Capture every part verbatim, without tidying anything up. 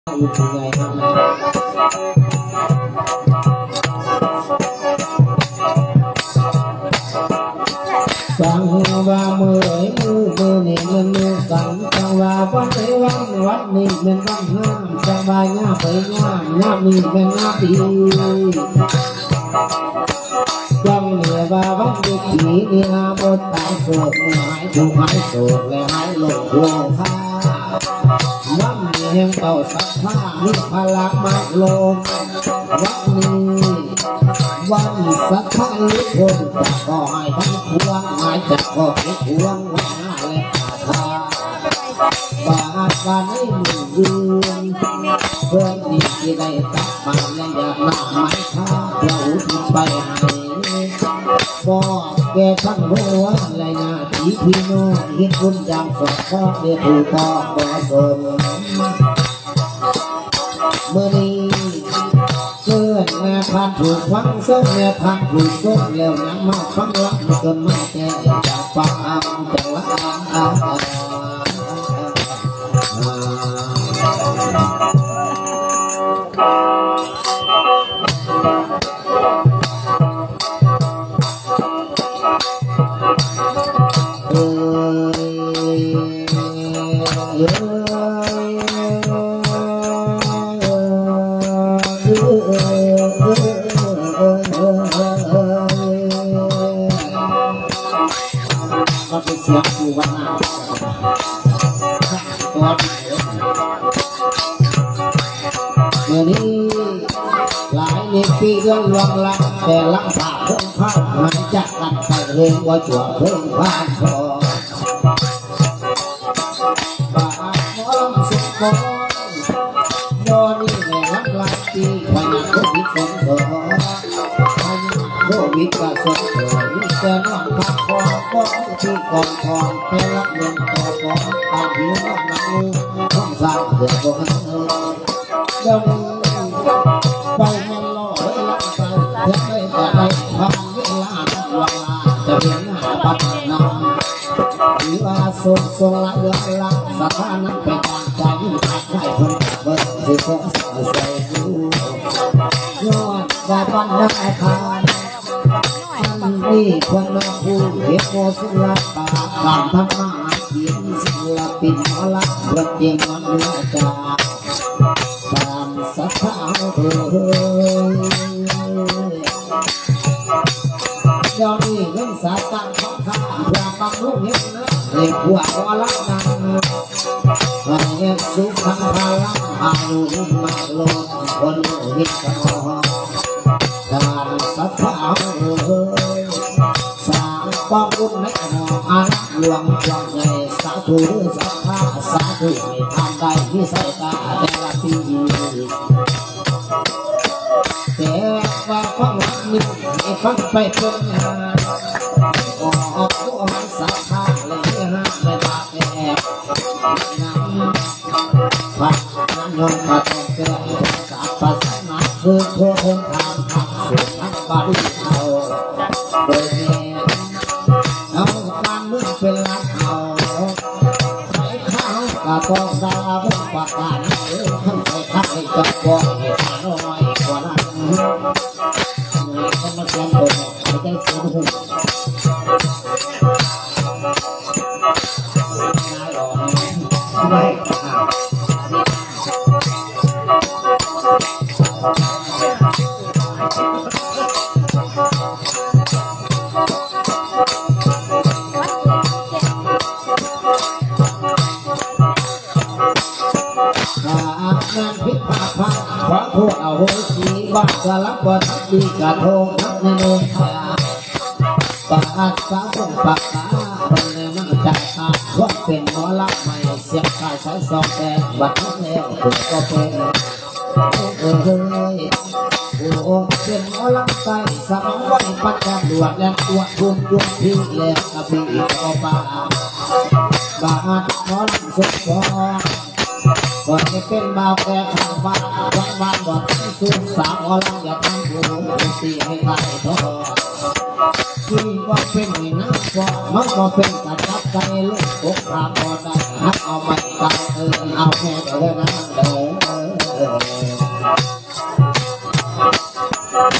อยู่ที่ไหนจังว่ามือไหมือมือนี่มันมือสั่งจังว่าวันไหนวันวัดนี่เป็นวันห้ามจังว่าง่าไปง่าง่ามีเป็นง่าปีจังเหนือว่าวันเด็กผีนี่อาบดตายโศกหายถูกหายโศกและหายโลกโลค่าวันนี้แห่งเต่าสักผ้ามีพลังมากลงวันนี้วันสักผ้าลุกคนจะก็ให้ทั้งพวงหายจะก็ให้พวงวันหน้าและขาบาดวันให้หนึ่งเดือนเพื่อนนี่ที่ได้ตักมาและอยากหน้าไม้ข้าเราทิ้งไปให้บอกแกทั้งหัวและญาติพี่น้องเห็นคุณยามสดก็เดือดถูกต้องบ่สนเมื่อนี้เกิดแม่พันถูกฟังส้มแม่พันถูกส้มแล้วยังมาฟังรักจนมาแก่จากฟังอ้ำจากละอ้ำก็เป็นเสียงผู้วันนาตัวเมื่อนี้หลายในปีเดือนลวงลังแต่ลังผ่าเพิ่งผ่านหายจากกันไปเรื่องว่าจั่วเพิ่งผ่านพอบาดหมอลำสุดโบโยนี่แหละลังหลายปีพยาโควิดสองสองพยาโควิดก็สองสองมีแต่น้องพักพอก็ที่กองทองไปรับเงินต่อของตามผิวน้องนักลูกต้องสร้างเดือดร้อนเดี๋ยวนี้ไปแม่ล่อไว้ลังไปเพื่อไม่จะได้ทำเวลาทั้งวันจะเห็นหน้าปัดน้ำหรือว่าส่งส่งละเรื่องละสถานะไปตามใจยิ่งขาดให้คนเบิกสิเสกใส่สู้ยอดได้ปันได้ทานอันนี้คนมาพูดเห็นโมสุราตาการทำมาเขียนศิลปินหมอลำประเดียงมันเนื้อจาตามสัทธาเธอเดี๋ยวนี้เรื่องสาตังของข้าพระบางลูกเห็นนะเรียกว่าหมอลำนังวันนี้สุขังพลังอายุมาโลกคนเห็นกันตามสัทธาเธอสร้างความบุญในหออารักหลวงหลวงใหญ่สาธุสัทธาสาธุไม่ทำได้ที่สายตาแต่ละปีแต่ว่าฟังวันนี้ไม่ฟังไปเป็นงานออกตัวมันสัทธาเลยนะไม่บาดแอบนั้นพัดนั้นยนต์มาต้องเกิดสาปัสนาคือโคคงทำทำสุดทั้งบาลีเอาโดยเมียเอาการเมืองเป็นหลักเอาใส่ข้าวกะต้องดาวบนปากการเออทั้งใส่ข้าวให้จับบ่อยให้น้อยกว่านั้นเหนื่อยก็มาเรียนตัวไม่ได้เสียหุ่นน่าหล่อไม่นั่นพิพาทพังขอโทษเอาโหสีบ้านกะลับบ่ทักดีกะโทษทักในโน้นตาปากสาวคนปากตาคนในมันจัดตาว่าเป็นหมอลำไม่เสียบขายสายสองแต่บัดนี้แล้วคุณก็เป็นเออเฮ้ยโอ้เป็นหมอลำไก่สมองไว้ปัจจันดวดและตัวคุณดวงพี่แล้วกะพี่ก็บ้าบาดหมอลำสุดยอดก่อนจะเป็นบ่าวแก่ข้างบ้านวันวันบอดสูงสาวอลังอย่าทำผู้ตีให้ตายท้อที่ว่าเป็นนักฟอมันก็เป็นกระจับใจลูกอกขาพอได้หักเอาไม่ตายเออเอาแค่เดินนั่งเดิน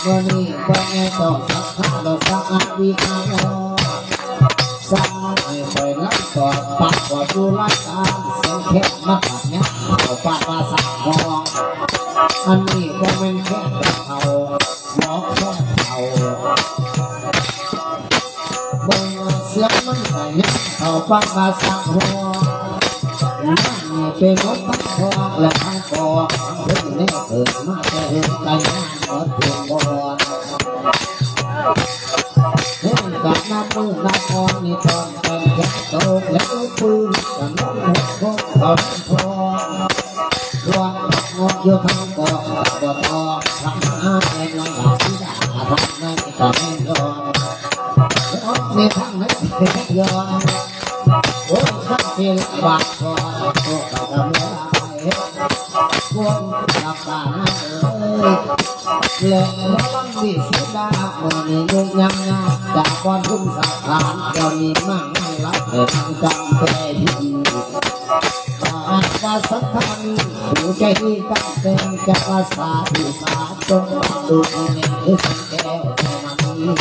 เมื่อนี้ก็แง่ต่อสักพักเราสักอาวิหารสักให้คอยรับต่อปากว่าดูรักการเสียงเพชรมาตัดเนี่ยเขาปากมาสักทองอันนี้ก็เป็นแค่เขาหมอกแค่เขาเบิ่งเสียงมันใส่เนี่ยเขาปากมาสักหัวนั่นนี่เป็นรถตั้งทองและทั้งกองเรื่องนี้เกิดมาแต่เห็นกันงานหมดตัวบอลเห็นกับน้ำมือน้ำคอนี่ตอนตอนแค่โตแล้วปืนกับน้ำหัวพกเขาทองรวงงออยู่ทางกองบอทองทำหาเงินลอยหลับสีดาทำในตอนนี้ย้อนแล้วในทางนั้นเป็นย้อนโอ้ข้าเสียบาดคอโอ้ข้าทำแล้วไปพวกหลับตาเอ้ยเล่นล้ำดีสีดาเมื่อนี้ยุ่งยังงาจากก้อนทุ่งสักขานตอนนี้มั่งไม่รับเด็ดจำแต่ดีอาจารย์สักท่านผู้ใจดีตั้งเต็มจะภาษาที่สาจงดูในเนื้อสังแก้วเท่านั้น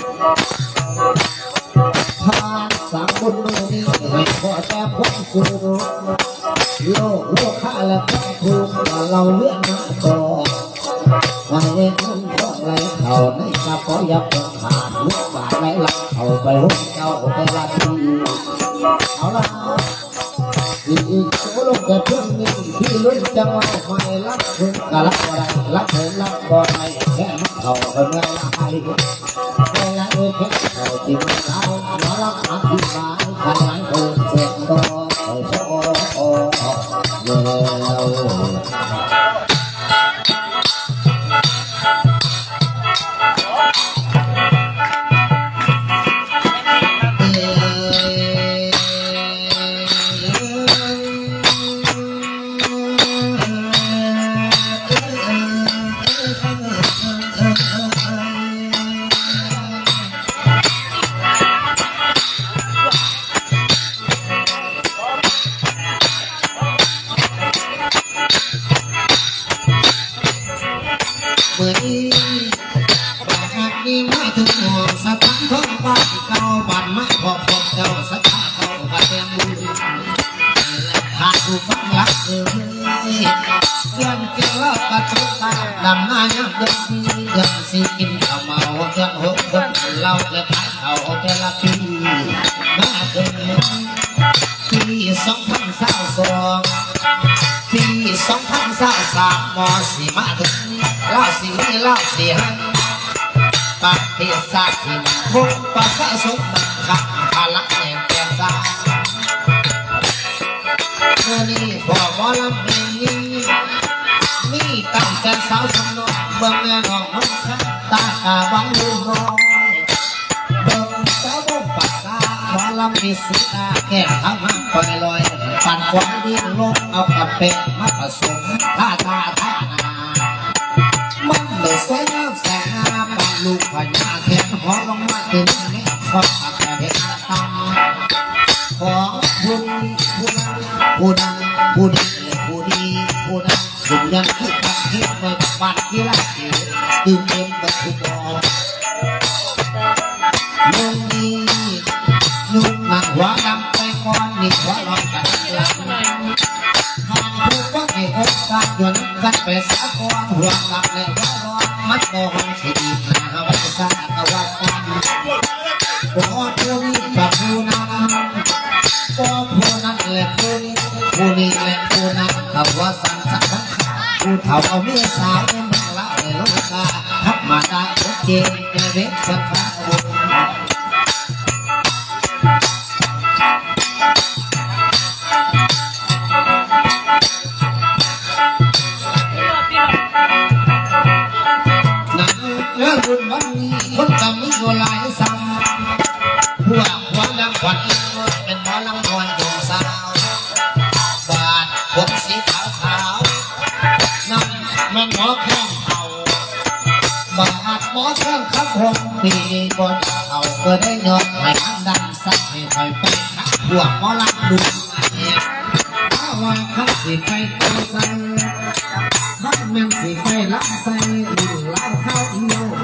ทานสามบุญนี้ไม่พอแต่พ้นสู่โลกโลกข้าและข้าทุกว่าเราเลื่อนมาต่อมาเล่นมันก็ไหลเข่าในกระเพาะยับเป็นขาดลูกบาดไหลหลังเข่าไปหุ่นเจ้าแต่ละทีเอาละอีกโซ่ลงแต่เพื่อนนี่ที่ลุ้นจังหวะไม่รับคุณกะรับอะไรรับเถินรับบ่ได้แค่มันเข่าก็เมื่อไรเวลาเออแค่เข่าที่มันเข่าหมอรับอธิบายขยายเออเสร็จก็เออโอ้โอ้เดี๋ยวเมื่อนี้ประหารนี้มาถึงห่วงสถานท้องบ้านเก่าบ้านมาขอบขอบเจ้าสักขาเขากระเทียมบุญหากผู้ฟังรักเอ่ยเรื่องเกี่ยวกับประตูตาดำหน้ายับยันดียังสิกินข้าวเมาเรื่องหกคนเล่าและขายเขาแต่ละปีมาถึงปีสองพันสามสองปีสองพันสามสามมอสีมาถึงเล่าสีเล่าสีหันปากเทศาสินพงประสาสุขมันขับพลักแห่งแก่ซาเมื่อนี้พ่อหมอลำเพลงนี้มีตั้งแต่สาวสำนวนเบื้องแน่นอนน้องขันตาตาบังลืมน้อยเบื้องสาวบงปากตาหมอลำมีสีตาแก่ทั้งห้างปล่อยลอยปั่นความดินลงเอากับเป็ดมาผสมท่าตาท่านามันเลยสวยงามแสงงามบางลูกพญาแทนหอลงมาเป็นนี้ขอขับแต่เพชรตาของผู้นี้ผู้นั้นผู้นั้นผู้นี้ผู้นี้ผู้นั้นสุดยังคิดทำคิดในบ้านที่รักเกี่ยวตื่นเต้นแบบทุกคนนุ่งนี้นุ่งหนักหัวดำไปก่อนนี่หัวลอยกันหลังทางผู้ฟังให้โอกาสยนต์กันไปสะกอนหัวหลับและหัวร้อนมัดโดนสิดีนาวัชชาตะวันกันพอผู้นี้กับผู้นั้นพอผู้นั้นและผู้นี้ผู้นี้และผู้นั้นกับว่าสันสันสันผู้เฒ่าเอาเมียสาวเนี่ยมันละเลยลูกตาทับมาได้โอเคในเว็บสันฟ้าบุญบุญวันนี้คนกำมีอยู่หลายซ้ำพวกหัวลำขวัญเป็นหมอลำนวลดวงสาวบาดผมสีขาวขาวนั่นแม่หมอแข้งเขาบาดหมอแข้งขับผมปีบนเขาก็ได้เงินให้มันดังสักให้คอยไปขับพวกหมอลำดูถ้าว่าเขาสิไปตัวใส่ถ้ามันสิไปรับใส่ดูเล่าเข้าเอียว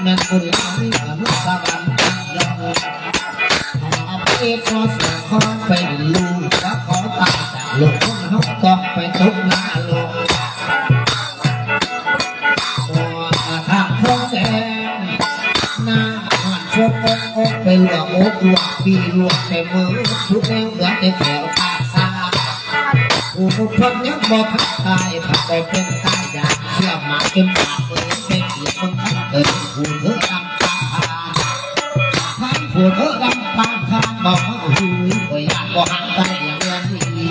ม่นคนเราไม่กระมุสวรรค์ยังอาไปพอสคอนไปลูกแล้วขอตาจากโลกคนเขาต้องไปทุกหน้าโลกทางท้องแดงหน้าหันชกอกอกไปหลวงอกหลวงปีหลวงแต่มือทุกแนวเหลือแต่แถวตาซาผู้คนยังบอกทักทายถ้าไปเป็นตายอยากเชื่อมาเป็นปากเองเป็นเสียงคนทั้งเดินผู้เธอดำตาทั้งผู้เธอดำตาทางบอกว่าหูยก็อยากบอกหันใจอย่างนี้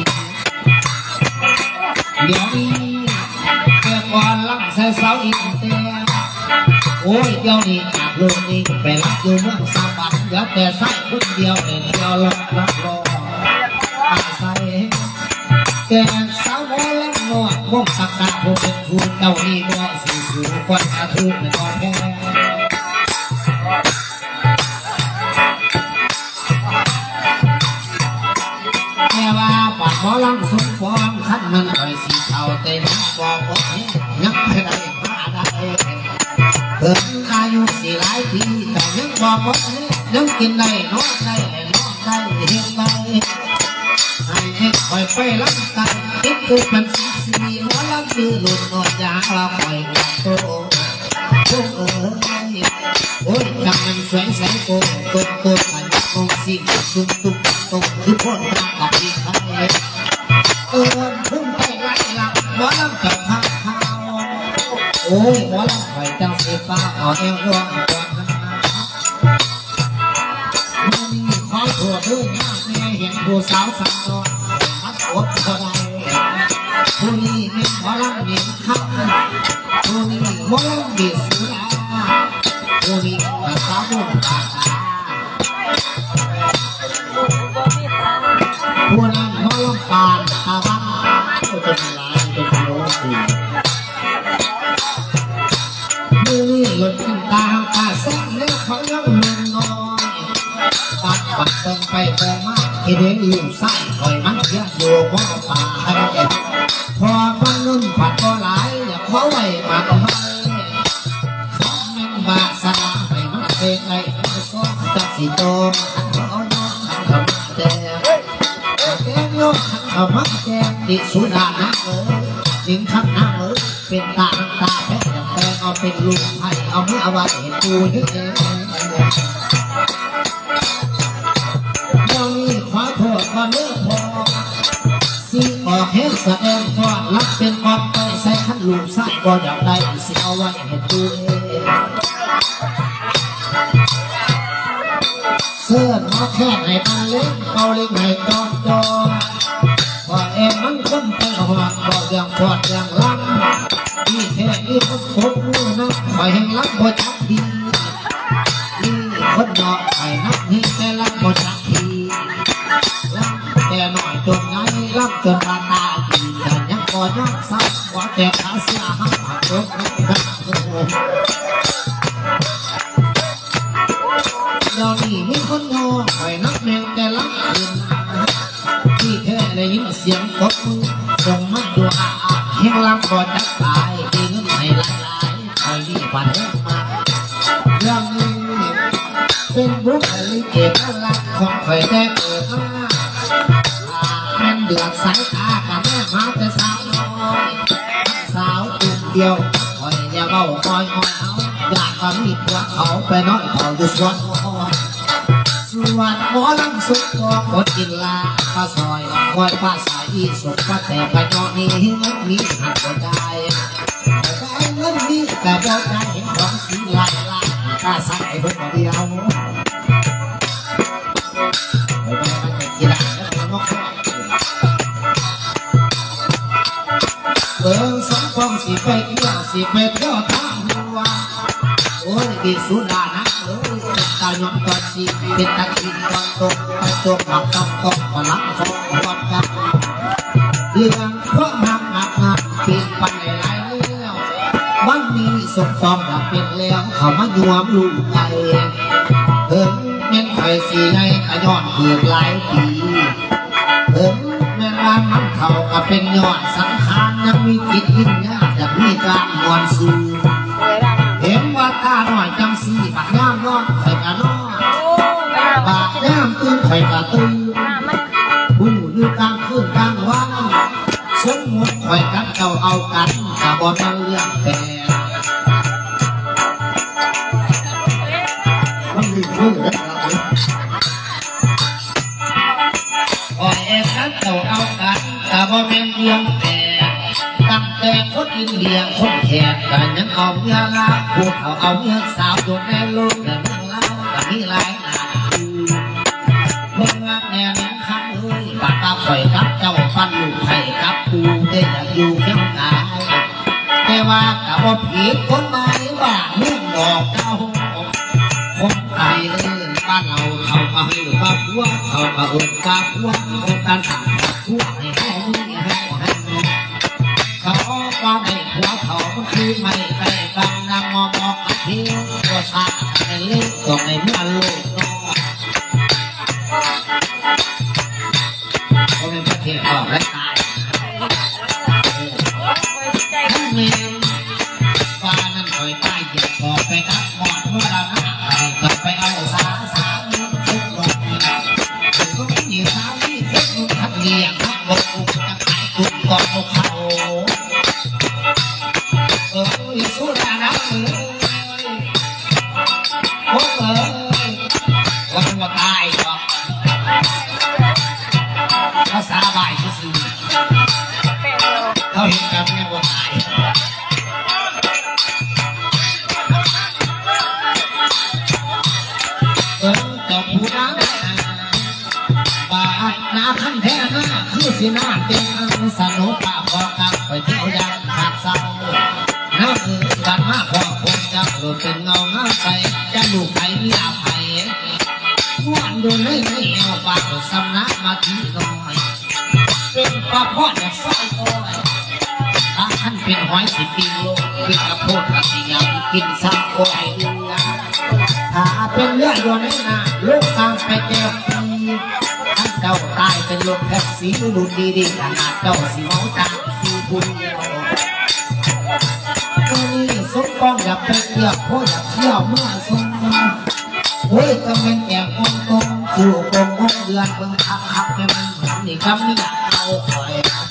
เดี๋ยวนี้เกี่ยวกับลำใส่เสาอีกเตียโอ้ยเดี๋ยวนี้จากโลกนี้ไปรับอยู่เมืองสาบันเหลือแต่ใส่คนเดียวเดียวลงรับรออาศัยแกสาวน้อยและนวดวงตะกาผู้เป็นผู้เจ้านี่บ่สิสูงกว่าอาทุนก่อนแค่แค่ว่าปากหมอลังสมฟองขันมันคอยสีเทาเต็มบอกว่ายังไม่ได้มาได้เพิ่งอายุสี่หลายปีแต่ยังบอกว่ายังกินได้นอนได้นอนได้เห็นได้ให้คอยไปลังกันคิดคือมันสีสีหัวลังคือหลุดนอนยาเราคอยโตโอ้เอ้ยโอ้ยจำมันสวยใสโกโกโกมันคงสิตุ้มตุ้มตุ้มคือคนรักกับพี่ใครเออพุ่งไปไล่หลังหัวลังกับข้าวข้าวโอ้ยหัวลังคอยเจ้าสีฟ้าเอาเอวร่วงก่อนขอโทษด้วยนะแม่เห็นผู้สาวสาวน้อยมัดอดบ่ได้ผู้นี้มีหมอลำมีคำผู้นี้หมอลำมีสุราผู้นี้ภาษาบุญภาษาผู้นั้นหมอลำปานตาวันก็จะมีลายเป็นโลกีผู้นี้หล่นขึ้นตาตาแซ่บเนื้อเขายังมึนงอยปัดปัดเติมไปเติมมาที่เด็กอยู่ใส่คอยมันเยอะอยู่ว่าป่าพอมันนุ่นผัดก็หลายอย่าเขาไว้มาทำไมสองแม่งบาสนาไปมันเสียไงซ้อนจับสีโตเขาโยนทำมาแดงแกงโยนทำมาแดงดิสุดานะเออดิ้งข้างหน้าเออเป็นตาตาแพ้แพ้เอาเป็นลูกให้เอาเมื่อเอาไว้เห็นกูยึดเองขอโทษก่อนเลิกพอสิออกเฮ็ดแสดงก่อนรับเป็นออกไปใส่ขันลูกใส่ก็อยากได้สิเอาไว้ให้ตัวเองเสื้อมาแค่ไหนมาเล่นเอาเล่นให้จอดจอพอเอ็มมันคนไปหัวก็ยังพอดยังล้ำนี่แค่นี้คนพบมือนะคอยแห่งล้ำบ่จักทีนี่คนเนาะไอ้นักนี่แต่ล้ำบ่จักทีแต่หน่อยจนไงรับจนตาตาดีแต่ยังก่อนยังซับว่าแต่ขาเสียหักหักรถนักเดี๋ยวนี้มีคนโง่คอยนักแมงแต่ลักคืนที่แค่ได้ยินเสียงตบมือส่งมาดูอาอาเฮงลำก่อนจะตายดีเงินไหลไหลไหลคอยนี่ฝันเรื่องมาเรื่องนี้เป็นบุคลิกเอกลักษณ์ของคอยได้เกิดมาแม่นเดือดสายตากับแม่มาแต่สาวน้อยสาวตุ่มเดียวคอยอย่าเบาคอยคอยเอาอยากก็มีตัวเขาไปน้อยเขาอยู่สวนสวนหมอลำสุดตัวกดกินลาปลาซอยคอยปลาสายอีสุกปลาแต่ปลาเนาะนี่เงินมีหักก็ได้แต่เงินมีแต่บอกได้เห็นของสีลายลายปลาใส่เพิ่งเดียวไปไปไปกีฬาแล้วนกเบอร์สองฟองสีไปเที่ยวสีไปเที่ยวทางหัวโอ้ยดิสุดานะเออตาหยดก่อนสีเป็นตะกี้ก่อนตกตะตกหักตกตกก่อนหลังตกก่อนกันเรื่องเพราะหักหักหักเปลี่ยนไปหลายเรื่องวันนี้สมฟองหักเป็นแล้วเขามายวมลูกไก่เพิ่งแม่นไข่สีไงขย้อนเกิดหลายปีเพิ่งแม่นร้านมันเข่าก็เป็นยอดสังขารยังมีจิตวิญญาณจะมีการมวลสูเห็นว่าตาหน่อยจังสีคอยกระตือผู้อยู่กลางคืนกลางวันสมมติคอยกับเจ้าเอากันกับบอลเรื่องแต่มันมีมือแล้วคอยเอ็กับเจ้าเอากันกับบอลเรื่องแต่ตั้งแต่คนอินเดียคนแขกกันยังเอาเมียลาพวกเขาเอาเมียสาวโดนแม่ลูกแต่เมืองเราแต่มีหลายหลายเมืองแนวนี้คำเอ้ยปากตาข่อยกับเจ้าฟันลูกไข่กับปูได้อยากอยู่เข้มกายแต่ว่ากับว่าผีคนมาบ้านเมืองดอกเจ้าคนไทยเอ้ยบ้านเราเขาก็ให้หรือว่าพวกเขาก็เอิญว่าพวกคนการสั่งพวกให้ให้ให้ให้เขาว่าไม่หัวเขาคือไม่ไปฟังนำมองมองเที่ยวตัวซาในเล็กตัวในเมื่อโลกน้อยเขาเป็นประเทศออกและตายทั้งเมืองฟ้านั้นคอยใต้หยิบออกไปกับหมอดเมื่อเราหน้าไปก็ไปเอาสาสาเมืองทุกคนก็ไม่มีสาที่ทุกคนทักเลี้ยงทักลงจะขายกุ่มกองเขาเออสู้ได้นะเออโอ้เออว่ามันว่าตายหรอกภาษาบ่ายซื่อเขาเห็นกันเนี่ยว่าตายเออเจ้าผู้นั้นบาดนาขั้นแท้หน้าคือสีหน้าเต็มสนุกปากบอกกันไปเที่ยวยันขาดเศร้านั่นคือการมาขอคนจะหลุดเป็นเงาเงาใสจะดูใครมีอาภัยม้วนดูในในเอวปากสำนักมาที่น้อยเป็นปลาพ่อจากสร้อยโอ้ยถ้าท่านเป็นหอยสิบปีโลเป็นกระโพดกระสียาวกินซ้ำโอ้ยถ้าเป็นเลือดอยู่ในหน้าลูกตามไปแก้วฟีท่านเจ้าตายเป็นลมแท็กซี่ดูดีดีขนาดเจ้าสีเมาตาสีบุญนี่สุกป้องอยากไปเที่ยวโคอยากเที่ยวเมื่อสงเฮ้ยก็เป็นแก่กงกงสู่กงกงเดือนเบิ่งคักคักแค่มันนี่คำนี้อยากเอาคอย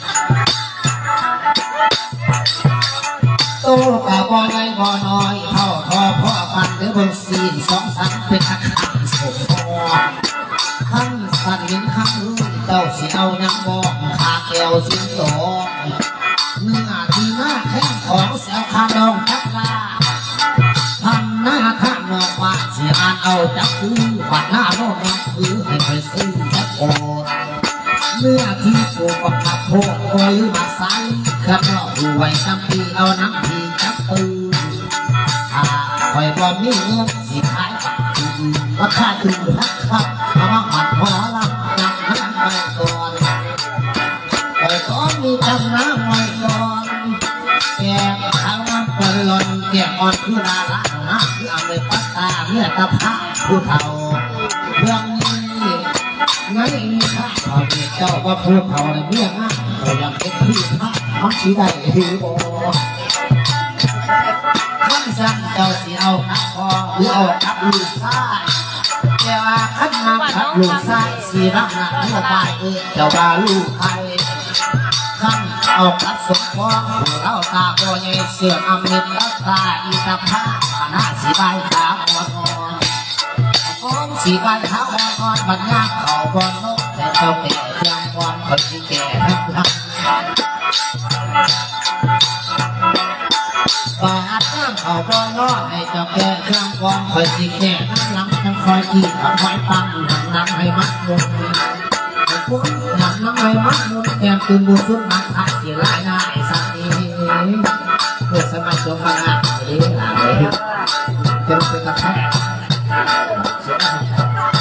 โตกับบ่อใหญ่บ่อน้อยเท่าทอพ่อปันหรือบนซีนสองสันเป็นทักทักสมพอขั้นสันหินข้างเอ้ยเจ้าสิเอายังบอกขาแก้วสิงโตเนื้อที่หน้าแข้งของเสียวขาดองจักรลาทำหน้าข้างนอกว่าเสียอ่านเอาจักคือปัดหน้าโน่นน้องคือให้ไปซื้อจักโกเนื้อที่โกบักขับโพดโอยมาใส่ขับนอกดูไว้น้ำพีเอาน้ำพีจับปืนถ้าคอยบอมีเงินสิขายราคาถึงทักครับเอามาหัดหัวลำนักนั่งไปก่อนไปก่อนมีจำน้ำไว้ก่อนแกงข้าวน้ำปลอนแกงอ่อนคือลาละนะคือเอาเลยปัตตาเมื่อตะพาผู้เฒ่าเรื่องนี้ไม่มีค่าเขาเจ้าว่าผู้เฒ่าในเรื่องนั้นเราอยากเป็นที่พักมักชีได้หรือบ่ขั้นสั่งเจ้าสิเอาขับคอหรือเอาขับลูกซ้ายแต่ว่าขั้นมาขับลูกซ้ายสีรักหนักเมื่อบ่ายเออเจ้าว่าลูกใครขั้นเอาขับสมพองผู้เล่าตาโบยเสื่อมอมิตรรักตาอีตาผ้าหน้าสีใบขาอ่อนอ่อนสีใบขาอ่อนอ่อนมันงามเขาบนนกแต่เจ้าเก่เพียงบอลคนที่แก่ทั้งทั้งบาดน้ำเขาบนนกให้เจ้าแก่เครื่องกองคอยสีแก่น้ำหลังทั้งคอยจีบคอยปังหันน้ำให้มัดลงพวกหนักน้ำให้มัดลงแก้มตื่นบุสุดมันพัดเสียหลายหน้าไอ้สัตว์นี้เพื่อสมัยตัวพนักเลยหลังเลยจะเป็นตะไคร้เสีย